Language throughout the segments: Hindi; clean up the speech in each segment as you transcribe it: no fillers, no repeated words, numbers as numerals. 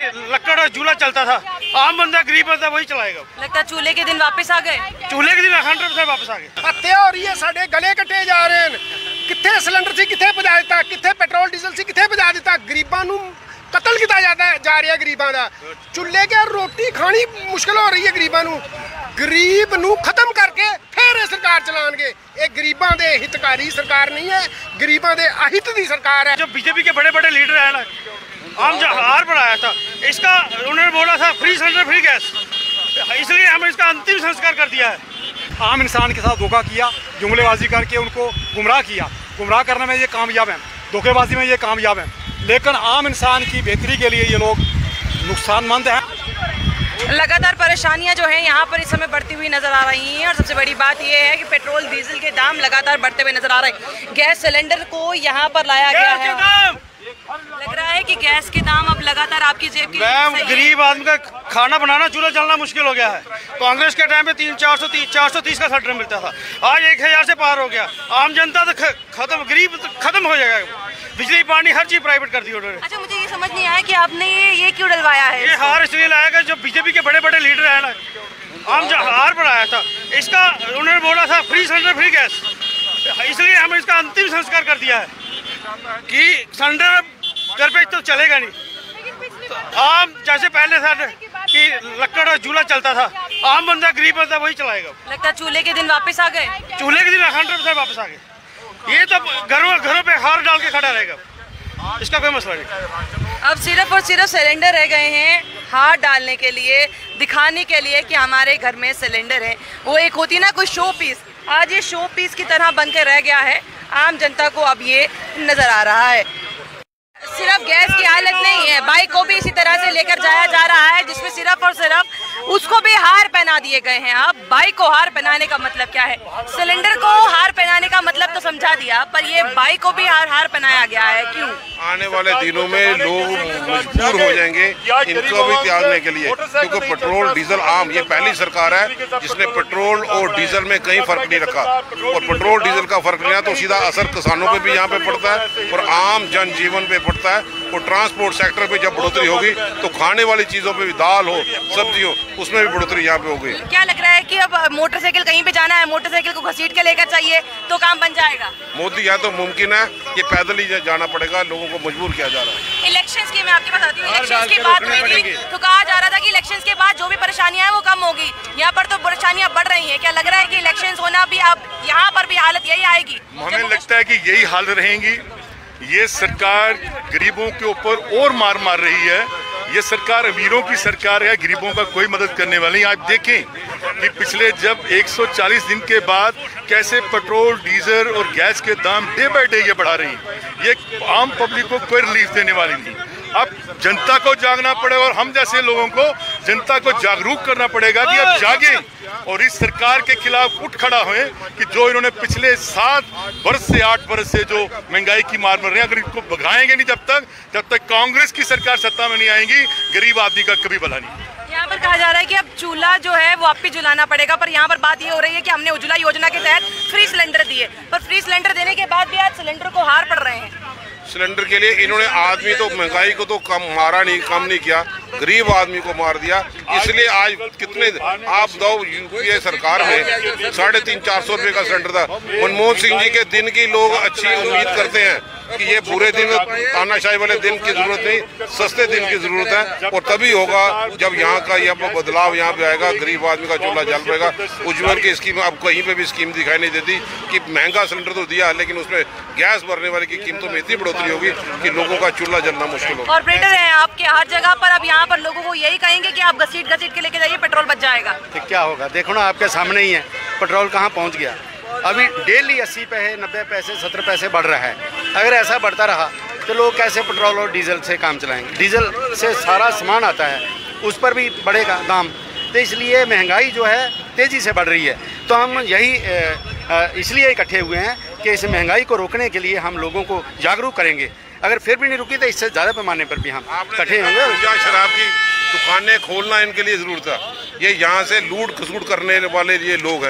लकड़ और चूल्हा चलता था, आम बंदा गरीब बंदा वही चलाएगा। लगता है चूल्हे के दिन वापस आ गए। चूल्हे के दिन 100% वापस आ गए। हत्या हो रही है, साडे गले कटे जा रहे हैं। किथे सिलेंडर सी किथे पजा दिता, किथे पेट्रोल डीजल सी किथे पजा दिता। गरीबां नूं कतल किया जा रहा है गरीबां दा। चूल्हे के रोटी खानी मुश्किल हो रही है गरीबां नूं। गरीब नूं खत्म करके फिर ये सरकार चलाएंगे। ये गरीबां दे हितकारी सरकार नहीं है, गरीबां दे अहित दी सरकार है। जो बीजेपी के बड़े बड़े लीडर हैं ना, आम हार बनाया था इसका, उन्होंने बोला था फ्री सिलेंडर फ्री गैस, इसलिए हमने इसका अंतिम संस्कार कर दिया है। आम इंसान के साथ धोखा किया, जुमलेबाजी करके उनको गुमराह किया। गुमराह करने में ये कामयाब हैं, धोखेबाजी में ये कामयाब हैं, लेकिन आम इंसान की बेहतरी के लिए ये लोग नुकसानमंद हैं। लगातार परेशानियां जो हैं यहाँ पर इस समय बढ़ती हुई नजर आ रही हैं और सबसे बड़ी बात यह है कि पेट्रोल डीजल के दाम लगातार बढ़ते हुए नजर आ रहे हैं। गैस सिलेंडर को यहाँ पर लाया गया है, लग रहा है कि गैस के दाम अब लगातार आपकी जेब की। मैम, गरीब आदमी का खाना बनाना चूल्हा जलना मुश्किल हो गया है। कांग्रेस के टाइम पे 430 का सिलेंडर मिलता था, आज 1000 से पार हो गया। आम जनता तो खत्म, गरीब तो खत्म हो जाएगा। बिजली पानी हर चीज प्राइवेट कर दी उन्होंने। अच्छा, मुझे ये समझ नहीं आया कि आपने ये क्यों डलवाया है। ये हार इसलिए लाया गया, जो बीजेपी के बड़े बड़े लीडर हैं ना, आम हार बनाया था इसका, उन्होंने बोला था फ्री सिलेंडर फ्री गैस, इसलिए हमने इसका अंतिम संस्कार कर दिया है कि सिलेंडर घर पे तो चलेगा नहीं। तो आम जैसे पहले था कि लकड़ और चूल्हा चलता था, आम बंदा गरीब बंदा वही चलाएगा। लगता है चूल्हे के दिन वापस आ गए। चूल्हे के दिन 100% वापस आ गए। ये तो घरों पे हार डाल के खड़ा रहेगा, इसका कोई मसला नहीं। अब सिर्फ और सिर्फ सिलेंडर रह गए हैं हाथ डालने के लिए, दिखाने के लिए कि हमारे घर में सिलेंडर है। वो एक होती ना कोई शो पीस, आज ये शो पीस की तरह बन के रह गया है। आम जनता को अब ये नजर आ रहा है। सिर्फ गैस की हालत नहीं है, बाइक को भी इसी तरह से लेकर जाया जा रहा है, जिसमें सिर्फ और सिर्फ उसको भी हार पहना दिए गए हैं। अब बाइक को हार पहनाने का मतलब क्या है? सिलेंडर को हार पहनाने का मतलब तो समझा दिया, पर ये बाइक को भी हार पहनाया गया है। क्यों? आने वाले दिनों में लोग मजबूर हो जाएंगे इनको भी त्यागने के लिए, क्योंकि पेट्रोल डीजल आम, ये पहली सरकार है जिसने पेट्रोल और डीजल में कहीं फर्क नहीं रखा। और पेट्रोल डीजल का फर्क नहीं है तो सीधा असर किसानों पे भी यहाँ पे पड़ता है और आम जनजीवन पे पड़ता है। और ट्रांसपोर्ट सेक्टर पे जब बढ़ोतरी होगी तो खाने वाली चीजों पे भी, दाल हो सब्जी हो, उसमें भी बढ़ोतरी यहाँ पे होगी। क्या लग रहा है कि अब मोटरसाइकिल कहीं पे जाना है, मोटरसाइकिल को घसीट के लेकर चाहिए तो काम बन जाएगा? मोदी यहाँ तो मुमकिन है, ये पैदल ही जाना पड़ेगा, लोगों को मजबूर किया जा रहा है। इलेक्शंस की मैं आपके पास आती हूँ, इलेक्शंस की बात हुई थी तो कहा जा रहा था कि इलेक्शंस के बाद जो भी परेशानियां हैं वो कम होगी। यहाँ पर तो परेशानियां बढ़ रही हैं। क्या लग रहा है कि इलेक्शंस होना भी, अब यहाँ पर भी हालत यही आएगी? हमें लगता है कि यही हालत रहेंगी। ये सरकार गरीबों के ऊपर और मार रही है। ये सरकार अमीरों की सरकार है, गरीबों का कोई मदद करने वाली नहीं। आप देखें कि पिछले जब 140 दिन के बाद कैसे पेट्रोल डीजल और गैस के दाम डे बाय डे ये बढ़ा रही हैं। ये आम पब्लिक को कोई रिलीफ देने वाली नहीं। अब जनता को जागना पड़ेगा और हम जैसे लोगों को जनता को जागरूक करना पड़ेगा कि अब जागें और इस सरकार के खिलाफ उठ खड़ा हुए कि जो इन्होंने पिछले 7 वर्ष से 8 वर्ष से जो महंगाई की मार मर रहे हैं, अगर इनको भगाएंगे नहीं जब तक कांग्रेस की सरकार सत्ता में नहीं आएगी, गरीब आदमी का कभी भला नहीं। यहाँ पर कहा जा रहा है कि अब चूल्हा जो है वो आप ही जलाना पड़ेगा, पर यहाँ पर बात ये हो रही है कि हमने उज्ज्वला योजना के तहत फ्री सिलेंडर दिए, पर फ्री सिलेंडर देने के बाद भी आज सिलेंडर को हार पड़ रहे हैं। सिलेंडर के लिए इन्होंने आदमी तो महंगाई को तो कम नहीं किया, गरीब आदमी को मार दिया। इसलिए आज कितने आप दो यूपीए सरकार में 350-400 रुपये का सिलेंडर था। मनमोहन सिंह जी के दिन की लोग अच्छी उम्मीद करते हैं कि ये बुरे दिन, तानाशाही वाले दिन की जरूरत नहीं, सस्ते दिन की जरूरत है। और तभी होगा जब यहाँ का यह बदलाव यहाँ पे आएगा, गरीब आदमी का चूल्हा जल पाएगा। उज्ज्वल की स्कीम अब कहीं पे भी स्कीम दिखाई नहीं देती कि महंगा सिलेंडर तो दिया, लेकिन उसमें गैस भरने वाले की कीमतों में इतनी बढ़ोतरी होगी कि लोगों का चूल्हा जलना मुश्किल होगा। कॉर्पोरेटर हैं आपके हर जगह पर, अब यहाँ पर लोगों को यही कहेंगे कि आप घसीट के लेके जाइए, पेट्रोल बच जाएगा। तो क्या होगा? देखो ना, आपके सामने ही है पेट्रोल कहाँ पहुँच गया। अभी डेली 80 पैसे 90 पैसे 70 पैसे बढ़ रहा है। अगर ऐसा बढ़ता रहा तो लोग कैसे पेट्रोल और डीजल से काम चलाएंगे? डीजल से सारा सामान आता है, उस पर भी बढ़ेगा दाम। तो इसलिए महंगाई जो है तेज़ी से बढ़ रही है। तो हम यही इसलिए इकट्ठे हुए हैं कि इस महंगाई को रोकने के लिए हम लोगों को जागरूक करेंगे। अगर फिर भी नहीं रुकी तो इससे ज़्यादा पैमाने पर भी हम इकट्ठे होंगे। शराब की दुकानें खोलना इनके लिए ज़रूरत है। ये यहाँ से लूट खसूट करने वाले ये लोग हैं,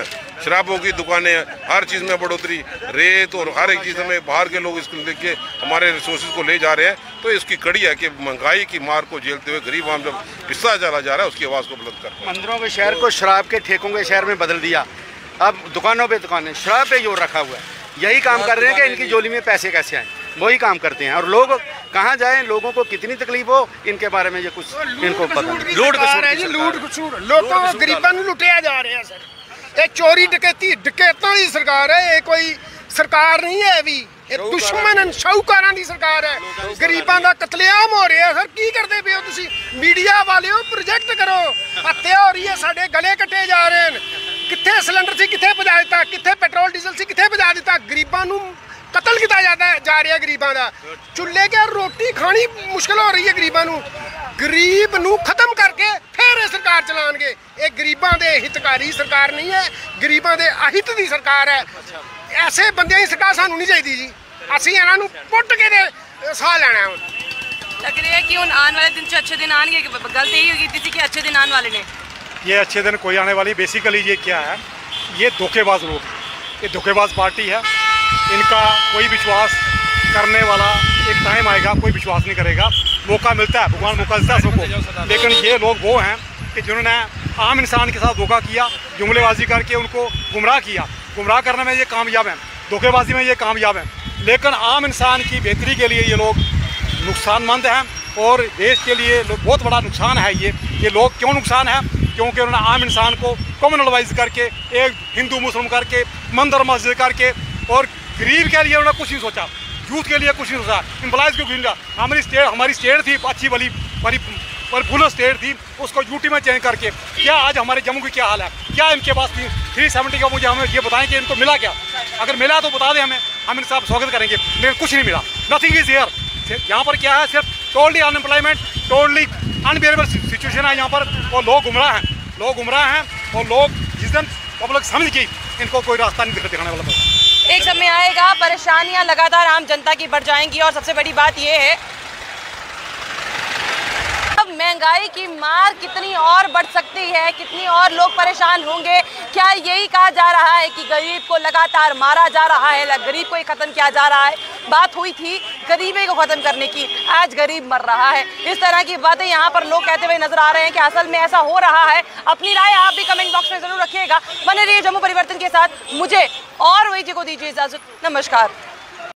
शराबों की दुकानें, हर चीज़ में बढ़ोतरी, रेत और हर एक चीज़ में बाहर के लोग इसको लेके हमारे रिसोर्सेज को ले जा रहे हैं। तो इसकी कड़ी है कि महंगाई की मार को झेलते हुए गरीब आम जब पिसता चला जा रहा है, उसकी आवाज़ को बुलंद कर। मंदिरों के शहर को शराब के ठेकों के शहर में बदल दिया। अब दुकानों पे दुकानें शराब पे जोर रखा हुआ है। यही काम कर रहे हैं कि इनकी झोली में पैसे कैसे आए, वही काम करते हैं। और लोग कहाँ जाएं, लोगों को कितनी तकलीफ हो, इनके बारे में ये कुछ इनको पता नहीं। लूट कसूर लोगों को गरीबां नूं लुटिया जा रहा है सर। ये चोरी डकैती डकैतां दी सरकार है, ये कोई सरकार नहीं है। भी ये दुश्मन शाहूकारां दी सरकार है। गरीबां दा कतलेआम हो रहा है सर। की करदे पे हो तुसीं? मीडिया वालिओ प्रोजेक्ट करो। हत्या हो रही है, साडे गले कट्टे जा रहे हैं। कित्थे सिलेंडर सी कित्थे पहुंचा दिता, कित्थे पेट्रोल डीजल सी कित्थे पहुंचा दिता। गरीबां नूं कतल किया जा रहा है। गरीबां दा चुल्ले के रोटी खानी मुश्किल हो रही है। गरीबां नूं गरीब नूं खत्म करके फिर ये सरकार चलाणगे। ये गरीबां दे हितकारी सरकार नहीं है, गरीबां दे अहित दी सरकार है। ऐसे बंदियां की सरकार सानू नहीं चाहिए जी। असीं इन्हां नूं पुੱਟ के दे साह लैणा है। लग रहा है कि उन आने वाले दिन से अच्छे दिन आएंगे। गलती यही होगी थी कि अच्छे दिन आने वाले ने। ये अच्छे दिन कोई आने वाली, बेसिकली ये क्या है, ये धोखेबाज लोग, ये धोखेबाज पार्टी है। इनका कोई विश्वास करने वाला एक टाइम आएगा, कोई विश्वास नहीं करेगा। मौका मिलता है, भगवान मौका देता है सबको, लेकिन ये लोग वो हैं कि जिन्होंने आम इंसान के साथ धोखा किया, जुमलेबाजी करके उनको गुमराह किया। गुमराह करने में ये कामयाब हैं, धोखेबाजी में ये कामयाब हैं, लेकिन आम इंसान की बेहतरी के लिए ये लोग नुकसानमंद हैं और देश के लिए बहुत बड़ा नुकसान है। ये लोग क्यों नुकसान है? क्योंकि उन्होंने आम इंसान को कम्युनलाइज करके, एक हिंदू मुस्लिम करके, मंदिर मस्जिद करके, और गरीब के लिए उन्होंने कुछ नहीं सोचा, यूथ के लिए कुछ नहीं सोचा, एम्प्लॉयज़ को गिन। हमारी स्टेट थी अच्छी भली फुल स्टेट थी, उसको यूटी में चेंज करके क्या आज हमारे जम्मू की क्या हाल है? क्या इनके पास 370 का मुझे हमें ये बताएं कि इनको मिला क्या? अगर मिला तो बता दें हमें, हम इनका स्वागत करेंगे, लेकिन कुछ नहीं मिला। Nothing is here. यहाँ पर क्या है? सिर्फ totally unemployment, totally unbearable situation है यहाँ पर, और लोग गुमराह हैं, और लोग जिस दिन पब्लिक समझ गई इनको कोई रास्ता नहीं दिखाने वाला। एक समय आएगा, परेशानियां लगातार आम जनता की बढ़ जाएंगी, और सबसे बड़ी बात यह है अब महंगाई की मार कितनी और बढ़ सकती है, कितनी और लोग परेशान होंगे। क्या यही कहा जा रहा है कि गरीब को लगातार मारा जा रहा है, गरीब को ही खत्म किया जा रहा है? बात हुई थी गरीबी को खत्म करने की, आज गरीब मर रहा है। इस तरह की बातें यहाँ पर लोग कहते हुए नजर आ रहे हैं कि असल में ऐसा हो रहा है। अपनी राय आप भी कमेंट बॉक्स में जरूर रखिएगा। बने रहिए जम्मू परिवर्तन के साथ। मुझे और वही जी को दीजिए इजाजत। नमस्कार।